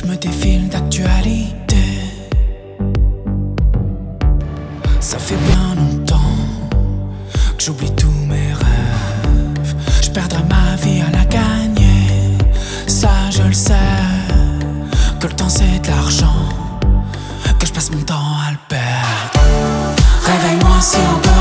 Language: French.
je me défile d'actualité. Ça fait bien longtemps que j'oublie tous mes rêves. Je perdrai ma vie à la gagner, ça je le sais. Que le temps c'est de l'argent, que je passe mon temps à le perdre. Réveille-moi si on peut.